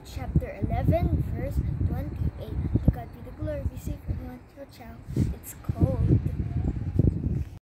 chapter 11, verse 28. To God be the glory, be safe, everyone. Ciao, ciao. It's cold.